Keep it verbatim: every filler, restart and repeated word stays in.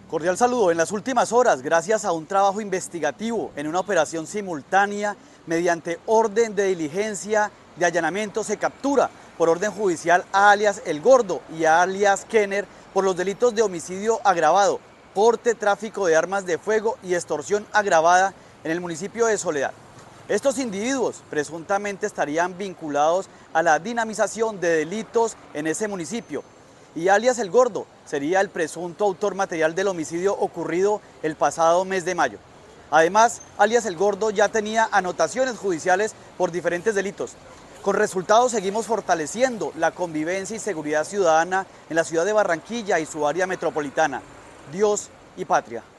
Cordial saludo. En las últimas horas, gracias a un trabajo investigativo en una operación simultánea, mediante orden de diligencia de allanamiento, se captura por orden judicial a alias El Gordo y a alias Kenner por los delitos de homicidio agravado, porte, tráfico de armas de fuego y extorsión agravada en el municipio de Soledad. Estos individuos presuntamente estarían vinculados a la dinamización de delitos en ese municipio, y alias El Gordo sería el presunto autor material del homicidio ocurrido el pasado mes de mayo. Además, alias El Gordo ya tenía anotaciones judiciales por diferentes delitos. Con resultados seguimos fortaleciendo la convivencia y seguridad ciudadana en la ciudad de Barranquilla y su área metropolitana. Dios y patria.